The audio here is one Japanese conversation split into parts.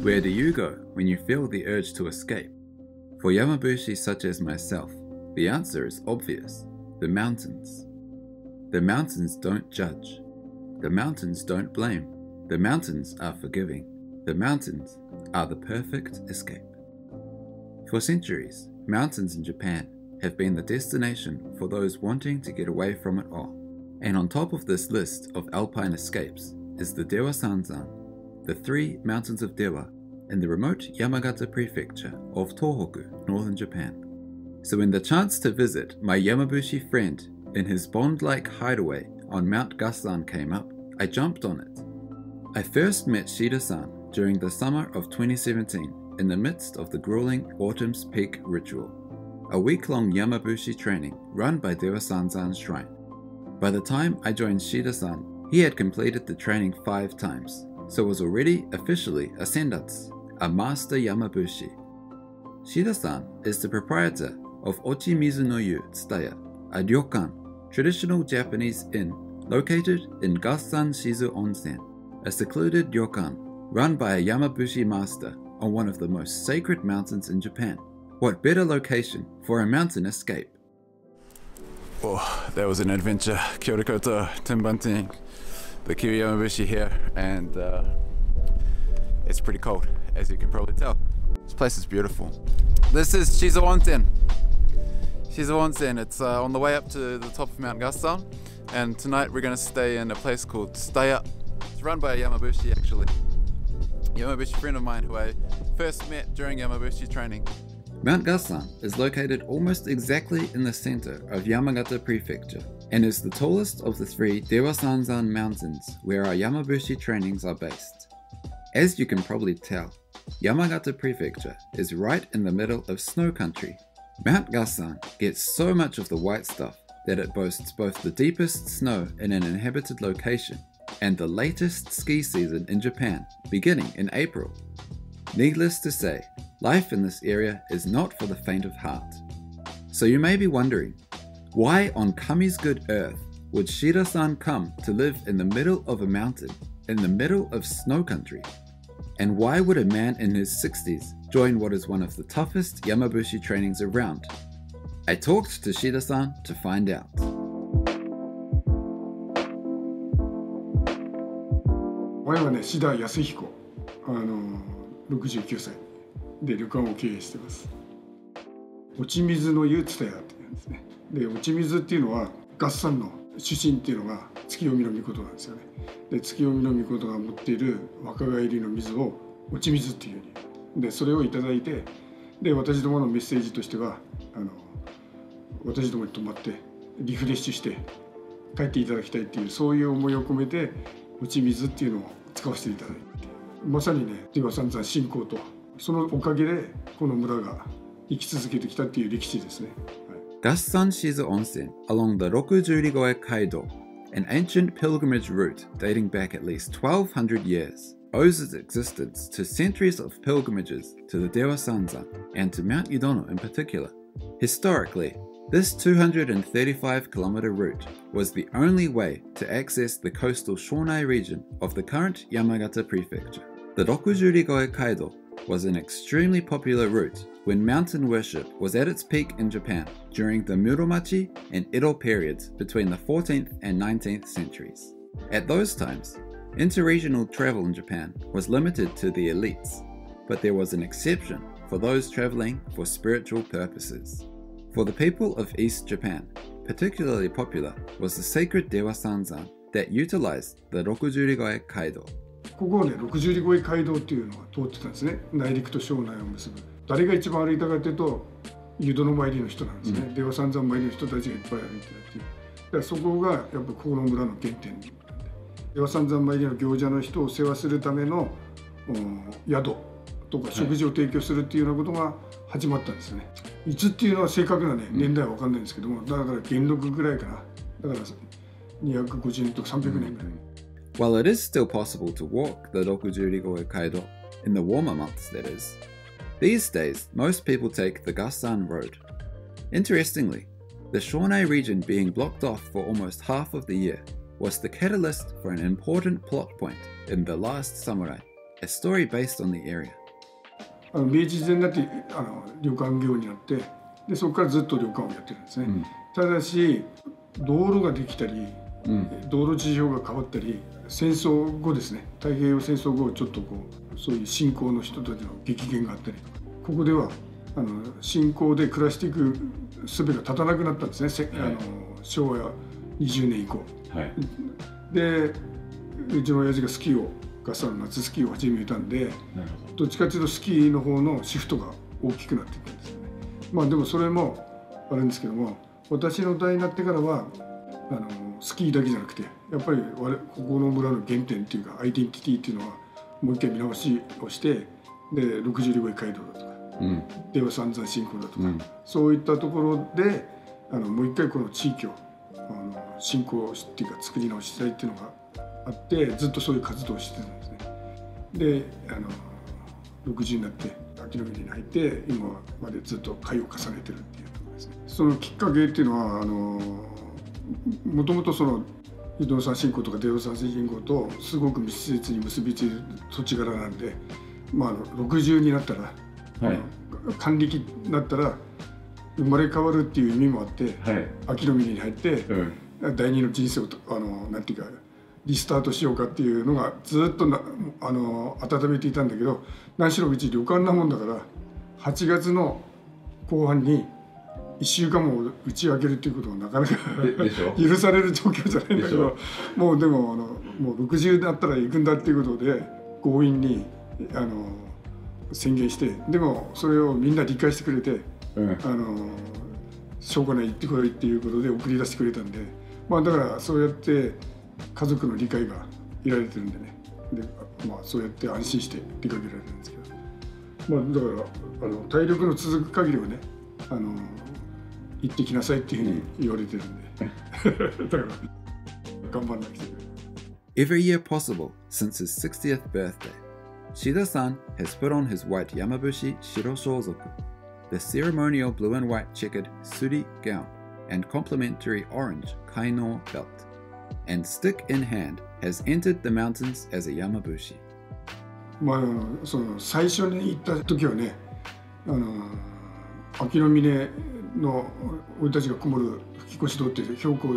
Where do you go when you feel the urge to escape? For Yamabushi such as myself, the answer is obvious: the mountains. The mountains don't judge. The mountains don't blame. The mountains are forgiving. The mountains are the perfect escape. For centuries, mountains in Japan have been the destination for those wanting to get away from it all. And on top of this list of alpine escapes is the Dewa Sanzan, the 3 mountains of Dewa in the remote Yamagata prefecture of Tohoku, northern Japan. So when the chance to visit my Yamabushi friend in his bond-like hideaway on Mount Gassan came up, I jumped on it. I first met Shida-san during the summer of 2017 in the midst of the grueling Autumn's Peak ritual, a week-long Yamabushi training run by Dewa Sanzan's shrine. By the time I joined Shida-san, he had completed the training 5 times, so was already officially a Sendatsu, a master Yamabushi. Shida-san is the proprietor of Ochimizu no Yu Tsutaya, a ryokan, traditional Japanese inn located in Gassan Shizu Onsen, a secluded ryokan run by a Yamabushi master on one of the most sacred mountains in Japan. What better location for a mountain escape? Oh, that was an adventure. Kia ora koutou, Tim Bunting, the Kiwi Yamabushi here, and it's pretty cold, as you can probably tell. This place is beautiful. This is Shizu Onsen. Shizu Onsen, it's on the way up to the top of Mount Gassan, and tonight we're going to stay in a place called Tsutaya. It's run by a Yamabushi actually. Yamabushi friend of mine who I first met during Yamabushi training. Mount Gassan is located almost exactly in the center of Yamagata Prefecture and is the tallest of the 3 Dewa Sanzan mountains where our Yamabushi trainings are based. As you can probably tell, Yamagata Prefecture is right in the middle of snow country. Mount Gassan gets so much of the white stuff that it boasts both the deepest snow in an inhabited location and the latest ski season in Japan, beginning in April. Needless to say, life in this area is not for the faint of heart. So you may be wondering, why on Kami's good earth would Shida-san come to live in the middle of a mountain, in the middle of snow country? And why would a man in his 60s join what is one of the toughest Yamabushi trainings around? I talked to Shida-san to find out. 前はね、志田康彦、69歳で旅館を経営してます。落ち水の湯蔦屋っていうんですね。で、落ち水っていうのは合算の主神っていうのが月読みの御事なんですよね。で、月読みの御事が持っている若返りの水を落ち水っていうふうに、でそれをいただいて、で私どものメッセージとしては私どもに泊まってリフレッシュして帰っていただきたいっていうそういう思いを込めて落ち水っていうのを使わせていただいて、まさにね、Dewa Sanzan信仰とそのおかげでこの村が生き続けてきたっていう歴史ですね。 Gassan Shizu Onsen along the Rokujurigoe Kaido, an ancient pilgrimage route dating back at least 1200 years, owes its existence to centuries of pilgrimages to the Dewa Sanzan and to Mount Yudono in particular. Historically, this 235-kilometer route was the only way to access the coastal Shonai region of the current Yamagata Prefecture. The Rokujurigoe Kaido was an extremely popular route when mountain worship was at its peak in Japan during the Muromachi and Edo periods between the 14th and 19th centuries. At those times, interregional travel in Japan was limited to the elites, but there was an exception for those traveling for spiritual purposes. For the people of East Japan, particularly popular was the sacred Dewa Sanzan that utilized the Rokujurigoe Kaido. ここをね、Rokujurigoe Kaidoっていうのが通ってたんですね。内陸と庄内を結ぶ。誰が一番歩いたかというと、湯殿参りの人なんですね。Dewa Sanzan参りの人たちがいっぱい歩いてたっていう。だからそこがやっぱここの村の原点。Dewa Sanzan参りの行者の人を世話するための宿とか食事を提供するっていうようなことが始まったんですね。いつっていうのは正確なね、年代は分かんないんですけども、だから元禄ぐらいかな。だから250年とか300年ぐらい。 While it is still possible to walk the Rokujurigoe Kaido, in the warmer months that is, these days most people take the Gassan Road. Interestingly, the Shonai region being blocked off for almost half of the year was the catalyst for an important plot point in The Last Samurai, a story based on the area. 明治時代になって旅館業になって、でそこからずっと旅館をやってるんですね。ただし道路ができたり、道路事情が変わったり、戦争後ですね、太平洋戦争後ちょっとそういう信仰の人たちの激減があったりとか、ここでは信仰で暮らしていく術が立たなくなったんですね、昭和20年以降。でうちの親父がスキーをガッサンの夏スキーを始めたんで、どっちかというとスキーの方のシフトが大きくなっていったんですよね。まあでもそれもあるんですけども、私の代になってからはスキーだけじゃなくて、やっぱりここの村の原点っていうかアイデンティティっていうのはもう一回見直しをして、で60里越街道だとか、出羽三山信仰だとか、そういったところでもう一回この地域を信仰っていうか作り直したいっていうのがあって、ずっとそういう活動をしてたんですね。で60になって秋の峰に入って今までずっと会を重ねてるっていうところですね。そのきっかけっていうのはもともとその不動産信仰とか出羽三山信仰とすごく密接に結びついている土地柄なんで、60になったら、還暦になったら生まれ変わるっていう意味もあって、秋の峰に入って、第二の人生をなんていうかリスタートしようかっていうのがずっと温めていたんだけど、何しろうち旅館なもんだから8月の後半に1週間も打ち上げるっていうことはなかなか許される状況じゃないんだけど、もうでももう60になったら行くんだっていうことで強引に宣言して、でもそれをみんな理解してくれて、しょうがない行ってこいっていうことで送り出してくれたんで、だからそうやって家族の理解が得られてるんでね、でそうやって安心して出かけられるんですけど、だから体力の続く限りはね行ってきなさいっていうふうに言われてるんでだから頑張らなきゃいけない。 Every year possible since his 60th birthday, Shida-san has put on his white Yamabushi Shiroshozoku, the ceremonial blue and white checkered suri gown and complementary orange kaino belt, and stick in hand has entered the mountains as a Yamabushi. その最初に行った時はね、秋の峰の俺たちがこもる吹越洞って標高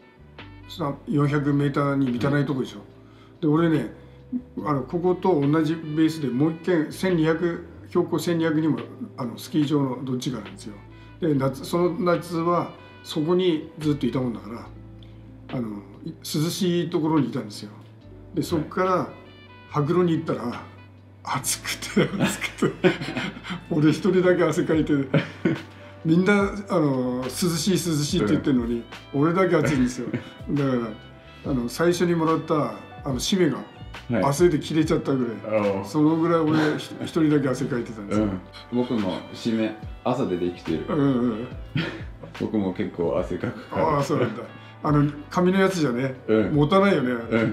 400メーターに満たないとこでしょ。で俺ねここと同じベースでもう一軒1200標高1200にもスキー場のどっちがあるんですよ。でその夏はそこにずっといたもんだから涼しいところにいたんですよ。でそこから羽黒に行ったら暑くて俺一人だけ汗かいてみんな涼しいって言ってるのに俺だけ暑いんですよ。だから最初にもらった締めが汗で切れちゃったぐらい、そのぐらい俺一人だけ汗かいてたんですよ。 僕も締め朝でできてる。僕も結構汗かくから。 そうなんだ。紙のやつじゃね、持たないよね。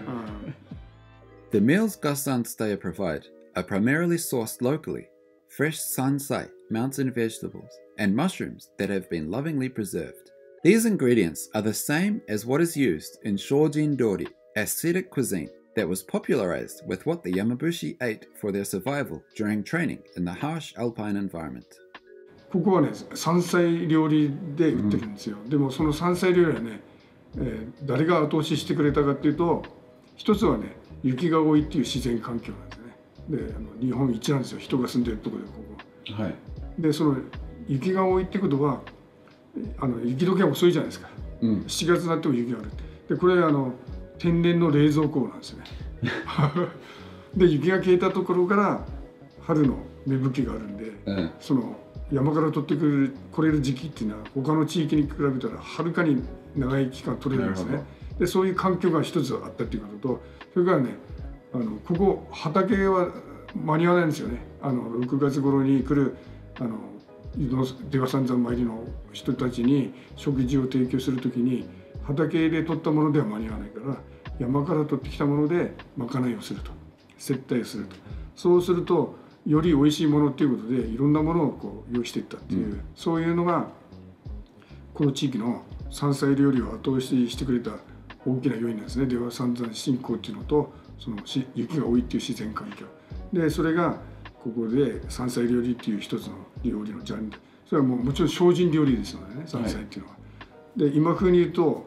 The meals Gassan Tsutaya provide are primarily sourced locally, fresh sansai, mountain vegetables, and mushrooms that have been lovingly preserved. These ingredients are the same as what is used in Shojin Dori, ascetic cuisine that was popularized with what the Yamabushi ate for their survival during training in the harsh alpine environment. ここはね、山菜料理で売ってるんですよ。でもその山菜料理はね、誰が後押ししてくれたかっていうと、一つはね、雪が多いっていう自然環境なんですね。で、日本一なんですよ。人が住んでるところでここ。で、その雪が多いってことは、雪解けが遅いじゃないですか。7月になっても雪がある。で、これ天然の冷蔵庫なんですね。で、雪が消えたところから春の芽吹きがあるんで、その山から取ってこれる時期っていうのは他の地域に比べたらはるかに長い期間取れるんですね。でそういう環境が一つあったっていうことと、それからねここ畑は間に合わないんですよね。6月頃に来る出羽三山参りの人たちに食事を提供するときに畑で取ったものでは間に合わないから山から取ってきたものでまかないをすると、接待をすると。そうするとより美味しいものっていうことでいろんなものをこう用意していったっていう、そういうのがこの地域の山菜料理を後押ししてくれた大きな要因なんですね。出羽三山信仰っていうのとその雪が多いっていう自然環境でそれがここで山菜料理っていう一つの料理のジャンル、それはもちろん精進料理ですのでね、山菜っていうのは。で今風に言うと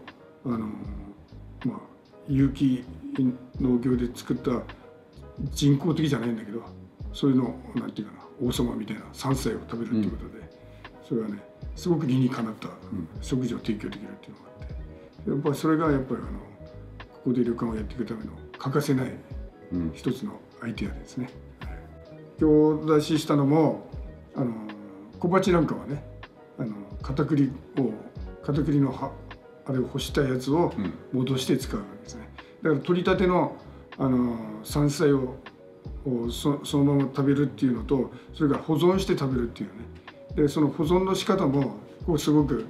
有機農業で作った人工的じゃないんだけど、そういうのなんていうかな、王様みたいな山菜を食べるっていうことで、それはねすごく理にかなった食事を提供できるっていうのがあって、やっぱりそれがやっぱりここで旅館をやっていくための欠かせない一つのアイデアですね。今日出ししたのも小鉢なんかはね、片栗のあれを干したやつを戻して使うわけですね。だから取りたての山菜をそのまま食べるっていうのと、それから保存して食べるっていうね。でその保存の仕方もすごく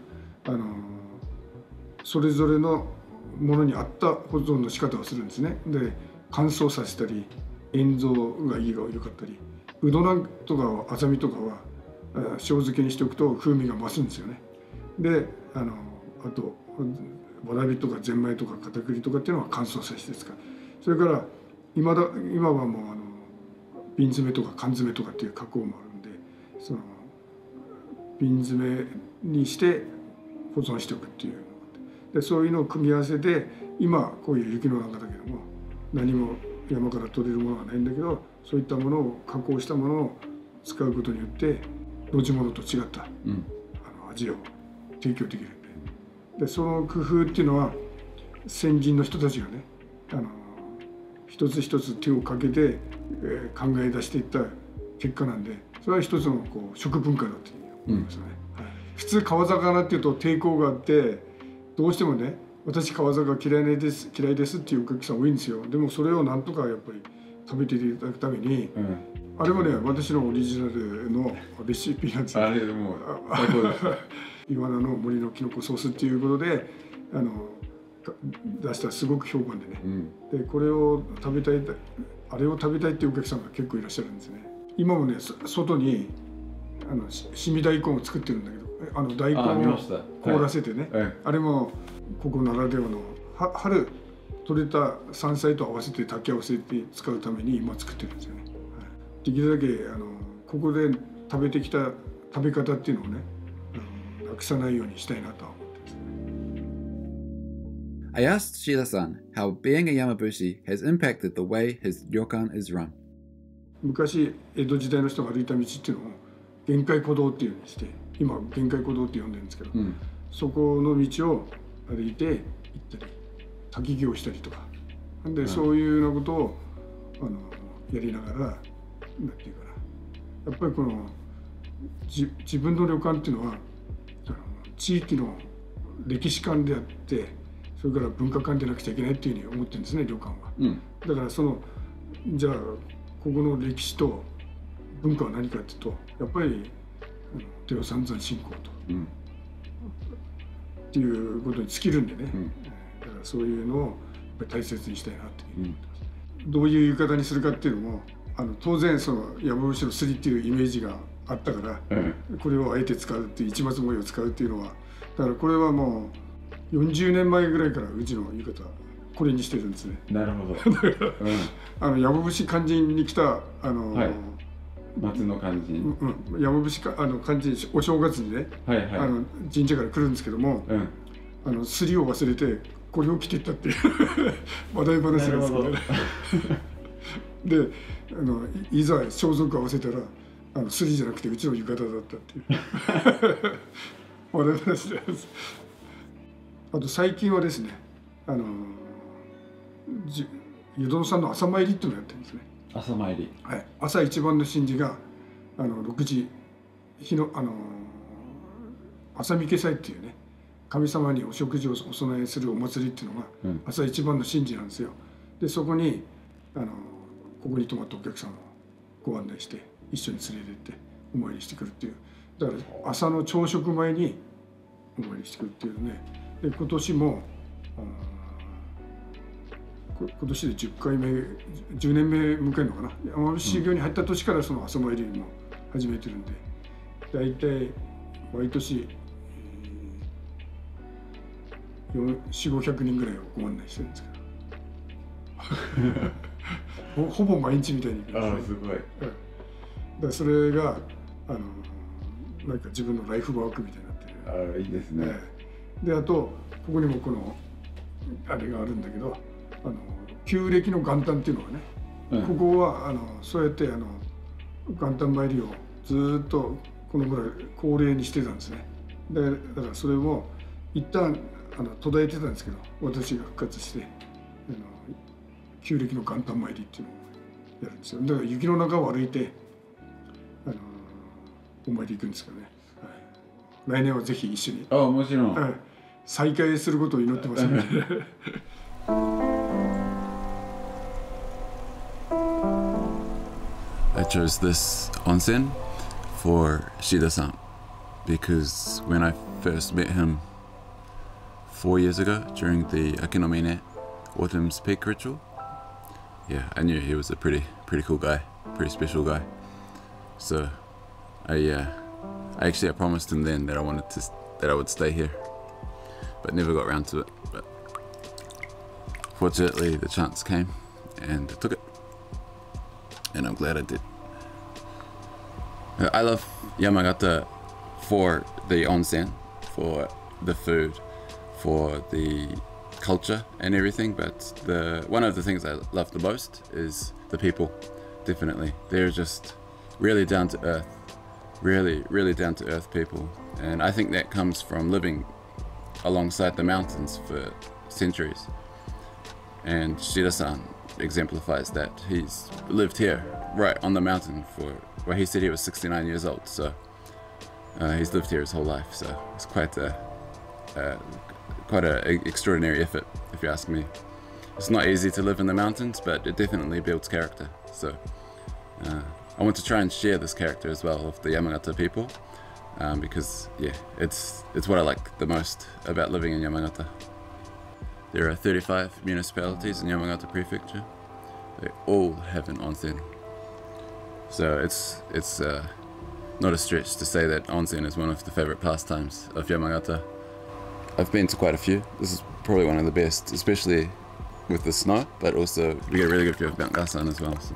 それぞれのものに合った保存の仕方をするんですね。で乾燥させたり、塩蔵が良かったり、うどなんとかあさみとかは塩漬けにしておくと風味が増すんですよね。であとわらびとかぜんまいとか片栗とかっていうのは乾燥させて使う。それから今はもう瓶詰めとか缶詰とかっていう加工もあるんで、その瓶詰めにして保存しておくっていうのがあって、でそういうのを組み合わせて、今こういう雪の中だけども何も山から取れるものがないんだけど、そういったものを加工したものを使うことによって露地物と違った、味を提供できるんで、その工夫っていうのは先人の人たちがね一つ一つ手をかけて、考え出していった結果なんで、それは一つの食文化だと思いますね。普通川魚っていうと抵抗があって、どうしてもね、私川魚嫌いですっていうお客さん多いんですよ。でもそれをなんとかやっぱり食べていただくために、あれもね私のオリジナルのレシピなんですよ。 あれも最高です。 岩名の森のきのこソースっていうことで出したらすごく評判でね、でこれを食べたい、あれを食べたいっていうお客さんが結構いらっしゃるんですね。今もね外にしみ大根を作ってるんだけど、大根を凍らせてね、あれもここならではの春取れた山菜と合わせて炊き合わせて使うために今作ってるんですよね。できるだけここで食べてきた食べ方っていうのをね、なくさないようにしたいなとは思ってますね。 I asked Shida-san how being a Yamabushi has impacted the way his ryokan is run. 昔江戸時代の人が歩いた道っていうのを玄海古道っていうふうにして、今玄海古道って呼んでるんですけど、そこの道を歩いて行ったり滝行したりとかで、そういうようなことをやりながら、なんていうかな、やっぱりこの自分の旅館っていうのは地域の歴史館であって、それから文化館でなくちゃいけないっていうふうに思ってるんですね、旅館は。だからじゃあここの歴史と文化は何かっていうと、やっぱり帝王三山信仰と、っていうことに尽きるんでね、だからそういうのをやっぱり大切にしたいなというふうに思ってます。どういう浴衣にするかっていうのも当然その山伏のすりっていうイメージがあったから、これをあえて使うっていう市松模様を使うっていうのは、だからこれはもう40年前ぐらいからうちの浴衣これにしてるんですね。 なるほど。 山伏肝心に来た松の肝心、 山伏肝心お正月にね、神社から来るんですけども、すりを忘れてこれを着ていったっていう話題話なんですよね。でいざ装束合わせたらすりじゃなくてうちの浴衣だったっていう話題話です。あと最近はですね、湯殿さんの朝参りっていうのをやってるんですね。 朝参り、 朝一番の神事が6時朝御家祭っていうね、神様にお食事をお供えするお祭りっていうのが朝一番の神事なんですよ。でそこにここに泊まったお客さんをご案内して一緒に連れてってお参りしてくるっていう、だから朝の朝食前にお参りしてくるっていうね。で今年も今年で10回目10年目迎えるのかな、山伏修行に入った年からその朝参りも始めてるんで、大体毎年400、500人ぐらいをご案内してるんですけどほぼ毎日みたいに行くんですね。 ああ、すごい。 でそれがなんか自分のライフワークみたいになってる。 ああ、いいですね。 であとここにもこのあれがあるんだけど、旧暦の元旦っていうのがね、ここはそうやって元旦参りをずっとこのぐらい恒例にしてたんですね。だからそれも一旦途絶えてたんですけど、私が復活して旧暦の元旦参りっていうのをやるんですよ。だから雪の中を歩いてお参り行くんですけどね、来年はぜひ一緒に、 もちろん、 再会することを祈ってますね。 I chose this onsen for Shida-san because when I first met him 4 years ago during the Akinomine Autumn's Peak ritual, yeah, I knew he was a pretty cool guy, pretty special guy. So I promised him then that I would stay here, but never got around to it. But fortunately, the chance came, and I took it, and I'm glad I did. I love Yamagata for the onsen, for the food, for the culture and everything, but one of the things I love the most is the people. Definitely, they're just really down to earth, really down to earth people, and I think that comes from living alongside the mountains for centuries. And Shida-san exemplifies that. He's lived here, right on the mountain well, he said he was 69 years old, so he's lived here his whole life. So it's quite a extraordinary effort, if you ask me. It's not easy to live in the mountains, but it definitely builds character. So I want to try and share this character as well of the Yamagata people, because yeah, it's what I like the most about living in Yamagata. There are 35 municipalities in Yamagata Prefecture. They all have an onsen. So it's not a stretch to say that onsen is one of the favorite pastimes of Yamagata. I've been to quite a few. This is probably one of the best, especially with the snow, but also we get a really good view of Mount Gasan as well. So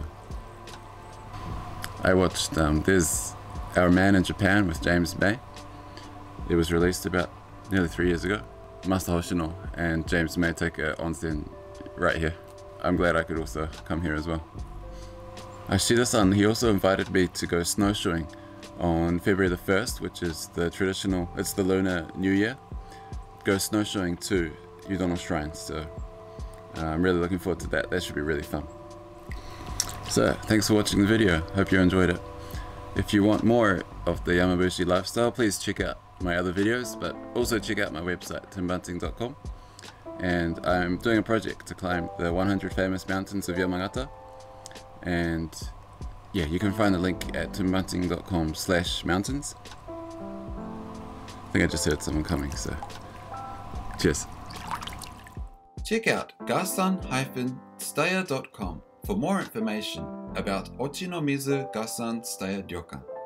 I watched, there's Our Man in Japan with James May. It was released about nearly 3 years ago. Master Hoshino and James May take a onsen right here. I'm glad I could also come here as well. Shida-san, he also invited me to go snowshoeing on February the 1st, which is it's the Lunar New Year. Go snowshoeing to Yudono Shrine, so I'm really looking forward to that. That should be really fun. So, thanks for watching the video. Hope you enjoyed it. If you want more of the Yamabushi lifestyle, please check out my other videos, but also check out my website, timbunting.com. And I'm doing a project to climb the 100 famous mountains of Yamagata. And yeah, you can find the link at timbunting.com/mountains. I think I just heard someone coming, so cheers. Check out gasan-staya.com for more information about Ochinomizu Gasan Staya Ryokan.